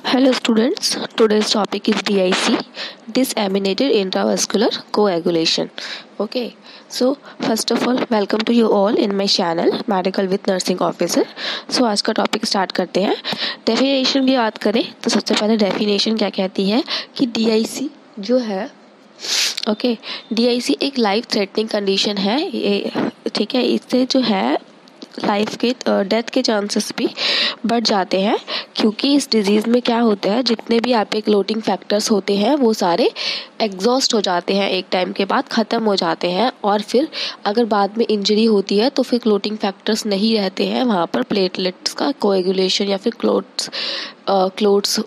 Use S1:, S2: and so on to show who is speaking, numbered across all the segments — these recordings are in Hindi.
S1: Hello students, today's topic is DIC, disseminated intravascular coagulation. Okay, so first of all welcome to you all in my channel Medical with Nursing Officer. So आज का टॉपिक स्टार्ट करते हैं। डेफिनेशन की बात करें तो सबसे पहले डेफिनेशन क्या कहती है कि DIC जो है DIC एक लाइफ थ्रेटनिंग कंडीशन है। ये ठीक है, इससे जो है लाइफ के डेथ के चांसेस भी बढ़ जाते हैं, क्योंकि इस डिजीज़ में क्या होता है, जितने भी आपके क्लोटिंग फैक्टर्स होते हैं वो सारे एग्जॉस्ट हो जाते हैं, एक टाइम के बाद ख़त्म हो जाते हैं। और फिर अगर बाद में इंजरी होती है तो फिर क्लोटिंग फैक्टर्स नहीं रहते हैं वहाँ पर प्लेटलेट्स का कोएगुलेशन या फिर क्लोट्स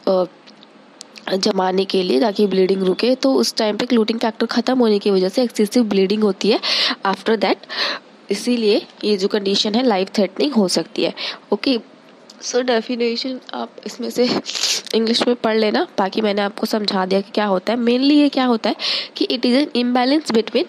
S1: जमाने के लिए, ताकि ब्लीडिंग रुके। तो उस टाइम पे क्लोटिंग फैक्टर ख़त्म होने की वजह से एक्सेसिव ब्लीडिंग होती है आफ्टर दैट। इसीलिए ये जो कंडीशन है लाइफ थ्रेटनिंग हो सकती है। ओके, सो डेफिनेशन आप इसमें से इंग्लिश में पढ़ लेना, बाकी मैंने आपको समझा दिया कि क्या होता है। मेनली ये क्या होता है कि it is an imbalance between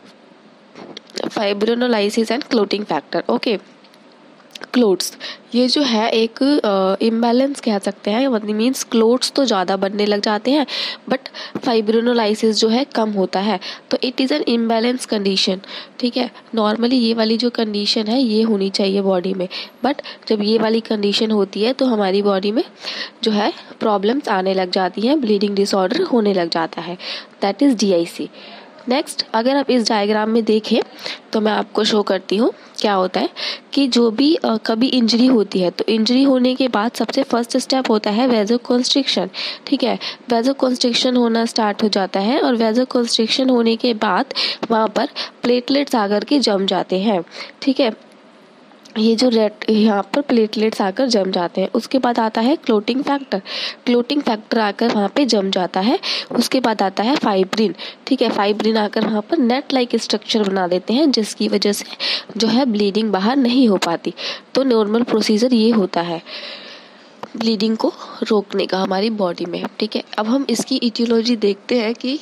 S1: fibrinolysis and clotting factor. Okay, clots ये जो है एक इम्बैलेंस कह सकते हैं, मतलब मीन्स क्लोट्स तो ज़्यादा बनने लग जाते हैं बट फाइब्रिनोलाइसिस जो है कम होता है। तो it is an imbalance condition. ठीक है, नॉर्मली ये वाली जो कंडीशन है ये होनी चाहिए बॉडी में, बट जब ये वाली कंडीशन होती है तो हमारी बॉडी में जो है प्रॉब्लम्स आने लग जाती हैं, ब्लीडिंग डिसऑर्डर होने लग जाता है। That is DIC। नेक्स्ट, अगर आप इस डायग्राम में देखें तो मैं आपको शो करती हूँ क्या होता है कि जो भी कभी इंजरी होती है तो इंजरी होने के बाद सबसे फर्स्ट स्टेप होता है वेजोकॉन्स्ट्रिक्शन। ठीक है, वेजोकॉन्स्ट्रिक्शन होना स्टार्ट हो जाता है और वेजोकॉन्स्ट्रिक्शन होने के बाद वहाँ पर प्लेटलेट्स आकर के जम जाते हैं। ठीक है, ये जो रेड यहाँ पर प्लेटलेट्स आकर जम जाते हैं। उसके बाद आता है क्लोटिंग फैक्टर आकर वहाँ पे जम जाता है। उसके बाद आता है फाइब्रिन। ठीक है, फाइब्रिन आकर वहाँ पर नेट लाइक स्ट्रक्चर बना देते हैं, जिसकी वजह से जो है ब्लीडिंग बाहर नहीं हो पाती। तो नॉर्मल प्रोसीजर ये होता है ब्लीडिंग को रोकने का हमारी बॉडी में। ठीक है, अब हम इसकी इटियोलॉजी देखते हैं कि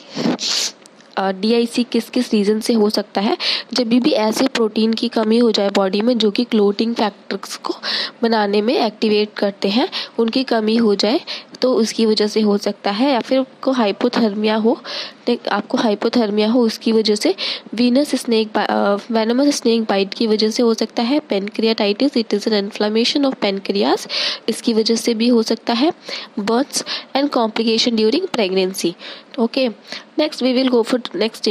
S1: DIC किस किस रीज़न से हो सकता है। जब भी ऐसे प्रोटीन की कमी हो जाए बॉडी में जो कि क्लोटिंग फैक्टर्स को बनाने में एक्टिवेट करते हैं, उनकी कमी हो जाए तो उसकी वजह से हो सकता है। या फिर आपको हाइपोथर्मिया हो उसकी वजह से वेनमस स्नेक बाइट की वजह से हो सकता है। Pancreatitis, it is an inflammation of pancreas, इसकी वजह से भी हो सकता है। Burns and complication during pregnancy. Okay, next we will go for next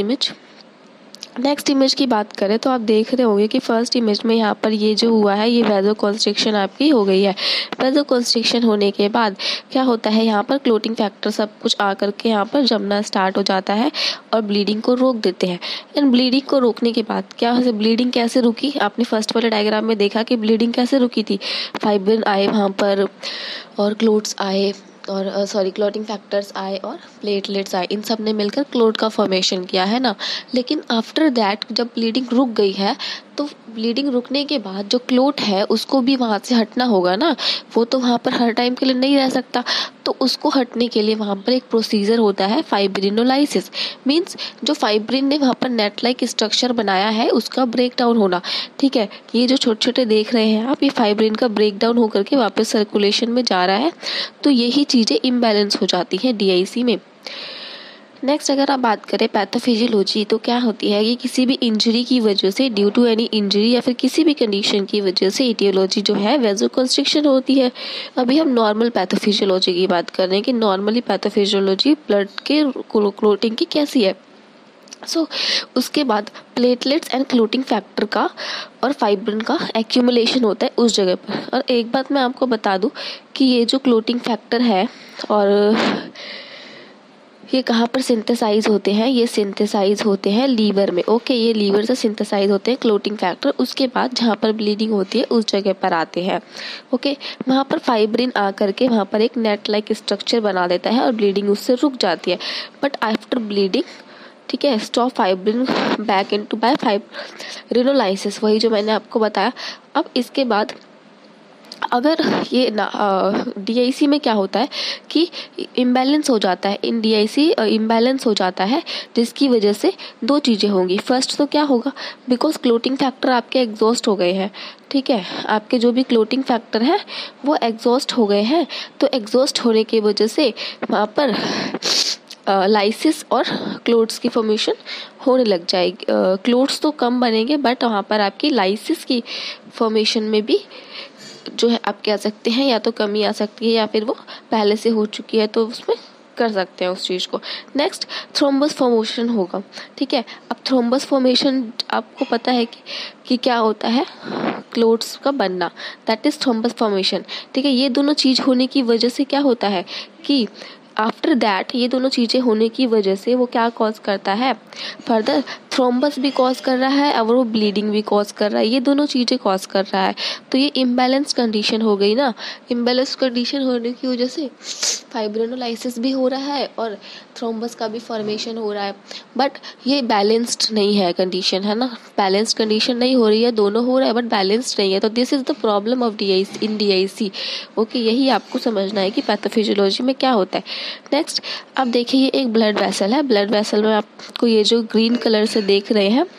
S1: image की बात करें तो आप देख रहे होंगे कि फर्स्ट इमेज में यहाँ पर ये जो हुआ है ये वेजोकॉन्स्ट्रिक्शन आपकी हो गई है। वेजोकॉन्स्ट्रिक्शन होने के बाद क्या होता है, यहाँ पर क्लोटिंग फैक्टर सब कुछ आकर के यहाँ पर जमना स्टार्ट हो जाता है और ब्लीडिंग को रोक देते हैं। एंड ब्लीडिंग को रोकने के बाद ब्लीडिंग कैसे रुकी, आपने फर्स्ट वाले डायग्राम में देखा कि ब्लीडिंग कैसे रुकी थी। फाइब्रिन आए वहाँ पर और क्लोट्स आए और क्लोटिंग फैक्टर्स आए और प्लेटलेट्स आए, इन सब ने मिलकर क्लोट का फॉर्मेशन किया है ना। लेकिन आफ्टर दैट जब ब्लीडिंग रुक गई है तो ब्लीडिंग रुकने के बाद जो क्लोट है उसको भी वहाँ से हटना होगा ना, वो तो वहाँ पर हर टाइम के लिए नहीं रह सकता। तो उसको हटने के लिए वहाँ पर एक प्रोसीजर होता है फाइब्रिनोलाइसिस। मीन्स जो फाइब्रिन ने वहाँ पर नेट लाइक स्ट्रक्चर बनाया है उसका ब्रेक डाउन होना। ठीक है, ये जो छोटे छोटे देख रहे हैं आप, ये फाइब्रिन का ब्रेक डाउन होकर के वापस सर्कुलेशन में जा रहा है। तो यही चीज़ें इम्बैलेंस हो जाती हैं DIC में। नेक्स्ट, अगर आप बात करें पैथोफिजियोलॉजी तो क्या होती है कि किसी भी इंजरी की वजह से, ड्यू टू एनी इंजरी या फिर किसी भी कंडीशन की वजह से इटियोलॉजी जो है वेजोकॉन्स्ट्रिक्शन होती है। अभी हम नॉर्मल पैथोफिजियोलॉजी की बात कर रहे हैं कि नॉर्मली पैथोफिजियोलॉजी ब्लड के क्लोटिंग की कैसी है। उसके बाद प्लेटलेट्स एंड क्लोटिंग फैक्टर का और फाइब्रिन का एक्यूमुलेशन होता है उस जगह पर। और एक बात मैं आपको बता दूं कि ये जो क्लोटिंग फैक्टर है और ये कहाँ पर सिंथेसाइज होते हैं, ये सिंथेसाइज होते हैं लीवर में। ओके, ये लीवर से सिंथेसाइज होते हैं क्लोटिंग फैक्टर। उसके बाद जहाँ पर ब्लीडिंग होती है उस जगह पर आते हैं। ओके, वहाँ पर फाइब्रिन आकर के वहाँ पर एक नेट लाइक स्ट्रक्चर बना देता है और ब्लीडिंग उससे रुक जाती है। बट आफ्टर ब्लीडिंग, ठीक है, stop fibrin back into by fibrinolysis, वही जो मैंने आपको बताया। अब इसके बाद अगर ये DIC में क्या होता है कि इम्बैलेंस हो जाता है, इन DIC इम्बैलेंस हो जाता है, जिसकी वजह से दो चीज़ें होंगी। फर्स्ट तो क्या होगा, बिकॉज क्लोटिंग फैक्टर आपके एग्जॉस्ट हो गए हैं, ठीक है, आपके जो भी क्लोटिंग फैक्टर हैं वो एग्जॉस्ट हो गए हैं। तो एग्जॉस्ट होने की वजह से वहाँ पर लाइसिस और क्लोट्स की फॉर्मेशन होने लग जाएगी। क्लोट्स तो कम बनेंगे बट वहाँ पर आपकी लाइसिस की फॉर्मेशन में भी जो है आप कह सकते हैं या तो कमी आ सकती है या फिर वो पहले से हो चुकी है, तो उसमें कर सकते हैं उस चीज़ को। नेक्स्ट थ्रोम्बस फॉर्मेशन होगा, ठीक है। अब थ्रोम्बस फॉर्मेशन आपको पता है कि क्या होता है, क्लोट्स का बनना, दैट इज थ्रोम्बस फॉर्मेशन, ठीक है। ये दोनों चीज़ होने की वजह से क्या होता है कि आफ्टर दैट ये दोनों चीज़ें होने की वजह से वो क्या कॉज करता है, फर्दर थ्रोम्बस भी कॉज कर रहा है और वो ब्लीडिंग भी कॉज कर रहा है, ये दोनों चीज़ें कॉज कर रहा है। तो ये इम्बैलेंस कंडीशन हो गई ना। इम्बैलेंस कंडीशन होने की वजह से फाइब्रिनोलाइसिस भी हो रहा है और थ्रोम्बस का भी फॉर्मेशन हो रहा है, बट ये बैलेंस्ड नहीं है कंडीशन, है ना। बैलेंस्ड कंडीशन नहीं हो रही है, दोनों हो रहा है बट बैलेंस्ड नहीं है। तो this is the problem of DIC। Okay, यही आपको समझना है कि पैथोफिजियोलॉजी में क्या होता है। नेक्स्ट अब देखिए, ये एक ब्लड वेसल है। ब्लड वेसल में आपको ये जो ग्रीन कलर से देख रहे हैं,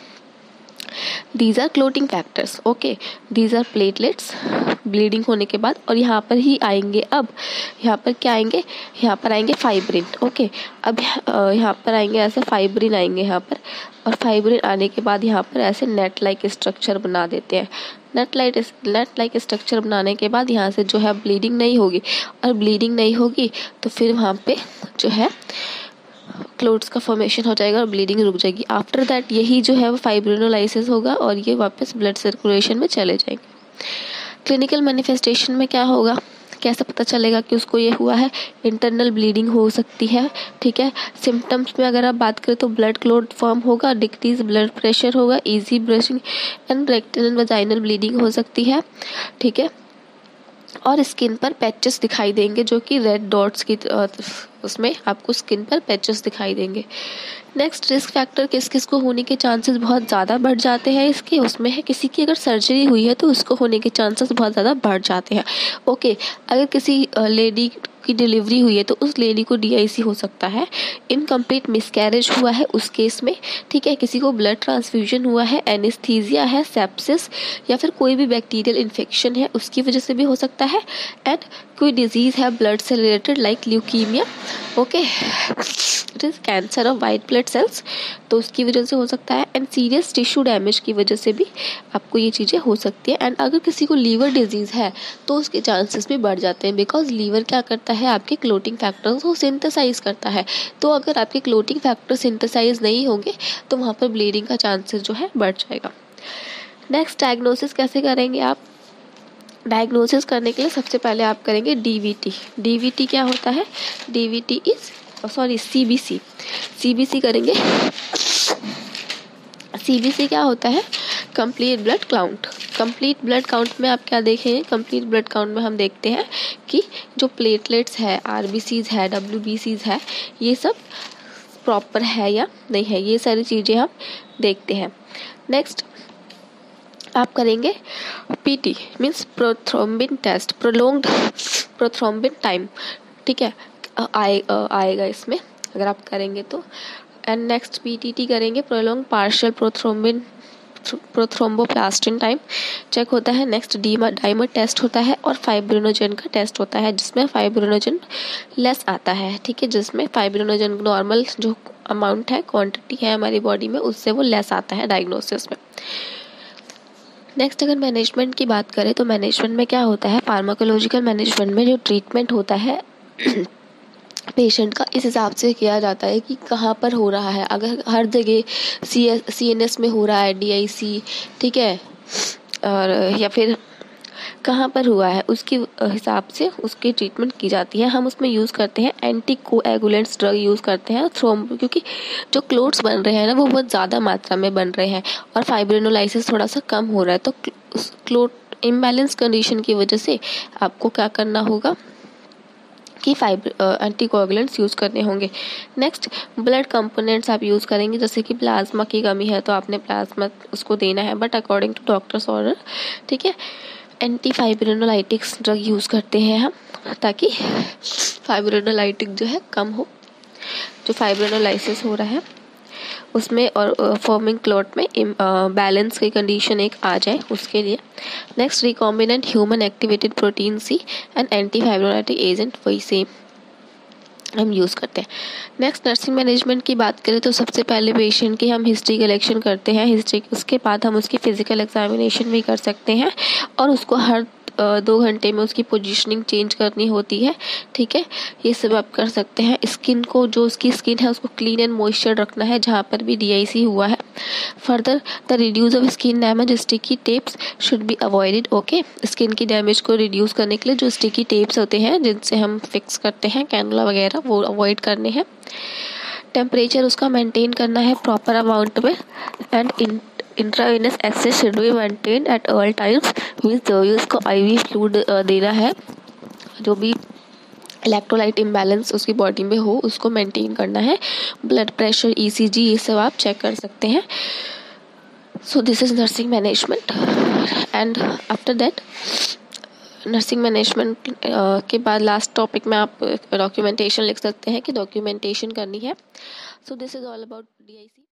S1: these are clotting factors, okay, these are platelets bleeding होने के बाद, और यहाँ पर ही आएंगे, अब यहाँ पर क्या आएंगे, यहाँ पर आएंगे फाइब्रिन, ओके। अब यहाँ पर आएंगे ऐसे फाइब्रिन आएंगे यहाँ पर, और फाइब्रिन आने के बाद यहाँ पर ऐसे नेट लाइक स्ट्रक्चर बना देते हैं। नेट लाइक स्ट्रक्चर बनाने के बाद यहाँ से जो है ब्लीडिंग नहीं होगी, और ब्लीडिंग नहीं होगी तो फिर वहाँ पे जो है क्लोट्स का फॉर्मेशन हो जाएगा और ब्लीडिंग रुक जाएगी। आफ्टर दैट यही जो है वो फाइब्रिनोलाइसिस होगा और ये वापस ब्लड सर्कुलेशन में चले जाएंगे। क्लिनिकल मैनिफेस्टेशन में क्या होगा, कैसे पता चलेगा कि उसको ये हुआ है, इंटरनल ब्लीडिंग हो सकती है, ठीक है। सिम्टम्स में अगर आप बात करें तो ब्लड क्लॉट फॉर्म होगा, डिक्रीज ब्लड प्रेशर होगा, easy bruising and rectal and vaginal bleeding हो सकती है, ठीक है। और स्किन पर पैचेस दिखाई देंगे जो कि रेड डॉट्स की उसमें आपको स्किन पर पैचेस दिखाई देंगे। नेक्स्ट रिस्क फैक्टर किस किस को होने के चांसेस बहुत ज़्यादा बढ़ जाते हैं इसके, उसमें है किसी की अगर सर्जरी हुई है तो उसको होने के चांसेस बहुत ज़्यादा बढ़ जाते हैं, ओके। अगर किसी लेडी की डिलीवरी हुई है तो उस लेडी को DIC हो सकता है। इनकम्प्लीट मिसकैरेज हुआ है उस केस में, ठीक है। किसी को ब्लड ट्रांसफ्यूजन हुआ है, एनेस्थीसिया है, सेप्सिस या फिर कोई भी बैक्टीरियल इन्फेक्शन है उसकी वजह से भी हो सकता है। एंड कोई डिजीज़ है ब्लड से related like leukaemia, okay, it is cancer of white blood cells, तो उसकी वजह से हो सकता है। एंड सीरियस टिश्यू डैमेज की वजह से भी आपको ये चीज़ें हो सकती है। एंड अगर किसी को लीवर डिजीज़ है तो उसके चांसेस भी बढ़ जाते हैं, बिकॉज लीवर क्या करता है, आपके क्लोटिंग फैक्टर्स को सिंथेसाइज करता है। तो अगर आपके क्लोटिंग फैक्टर सिंथेसाइज नहीं होंगे तो वहाँ पर ब्लीडिंग का चांसेस जो है बढ़ जाएगा। नेक्स्ट डायग्नोसिस कैसे करेंगे आप, डायग्नोसिस करने के लिए सबसे पहले आप करेंगे DVT क्या होता है, DVT इज CBC करेंगे। CBC क्या होता है, complete blood count. Complete blood count में आप क्या देखेंगे, कंप्लीट ब्लड काउंट में हम देखते हैं कि जो प्लेटलेट्स है, RBCs है, WBCs है, ये सब प्रॉपर है या नहीं है, ये सारी चीज़ें हम देखते हैं। नेक्स्ट आप करेंगे PT means prothrombin test, prolonged prothrombin time, ठीक है, आएगा इसमें अगर आप करेंगे तो। एंड नेक्स्ट PTT करेंगे, prolong partial thromboplastin time check होता है। नेक्स्ट डाइमर टेस्ट होता है और फाइब्रिनोजन का टेस्ट होता है जिसमें फाइब्रिनोजन लेस आता है, ठीक है, जिसमें फाइब्रिनोजन नॉर्मल जो अमाउंट है, क्वांटिटी है हमारी बॉडी में, उससे वो लेस आता है डायग्नोसिस में। नेक्स्ट अगर मैनेजमेंट की बात करें तो मैनेजमेंट में क्या होता है, फार्माकोलॉजिकल मैनेजमेंट में जो ट्रीटमेंट होता है पेशेंट का इस हिसाब से किया जाता है कि कहाँ पर हो रहा है। अगर हर जगह CNS में हो रहा है DIC, ठीक है, और या फिर कहाँ पर हुआ है उसके हिसाब से उसकी ट्रीटमेंट की जाती है। हम उसमें यूज़ करते हैं एंटीकोएगुलेंट्स ड्रग यूज़ करते हैं क्योंकि जो क्लोट्स बन रहे हैं ना वो बहुत ज़्यादा मात्रा में बन रहे हैं और फाइब्रिनोलाइसिस थोड़ा सा कम हो रहा है, तो उस क्लोट इम्बैलेंस कंडीशन की वजह से आपको क्या करना होगा कि एंटीकोएगुलेंट्स यूज़ करने होंगे। नेक्स्ट ब्लड कंपोनेंट्स आप यूज़ करेंगे, जैसे कि प्लाज्मा की कमी है तो आपने प्लाज्मा उसको देना है, but according to doctor's order, ठीक है। एंटी फाइब्रिनोलाइटिक्स ड्रग यूज़ करते हैं हम, ताकि फाइब्रिनोलाइटिक जो है कम हो, जो फाइब्रिनोलाइसिस हो रहा है उसमें और फॉर्मिंग क्लॉट में बैलेंस की कंडीशन एक आ जाए, उसके लिए। Next, recombinant human activated protein C and anti fibrinolytic agent वही सेम हम यूज़ करते हैं। नेक्स्ट, नर्सिंग मैनेजमेंट की बात करें तो सबसे पहले पेशेंट की हम हिस्ट्री कलेक्शन करते हैं। हिस्ट्री उसके बाद हम उसकी फ़िज़िकल एग्जामिनेशन भी कर सकते हैं और उसको हर 2 घंटे में उसकी पोजीशनिंग चेंज करनी होती है, ठीक है। ये सब आप कर सकते हैं। स्किन को, जो उसकी स्किन है उसको क्लीन एंड मॉइस्चर रखना है जहाँ पर भी DIC हुआ है। Further, the reduce of skin damage sticky tapes should be avoided, okay. Skin की डैमेज को रिड्यूस करने के लिए जो स्टिकी टेप्स होते हैं जिनसे हम फिक्स करते हैं कैनुला वगैरह, वो अवॉइड करने हैं। टेम्परेचर उसका मेंटेन करना है प्रॉपर अमाउंट में and intravenous access should be maintain at all times. Means जो भी उसको IV फ्लूइड देना है, जो भी इलेक्ट्रोलाइट इम्बैलेंस उसकी बॉडी में हो उसको मेंटेन करना है। ब्लड प्रेशर, ECG, ये सब आप चेक कर सकते हैं। So this is nursing management. And after that, nursing management के बाद लास्ट टॉपिक में आप डॉक्यूमेंटेशन लिख सकते हैं कि डॉक्यूमेंटेशन करनी है। So this is all about DIC।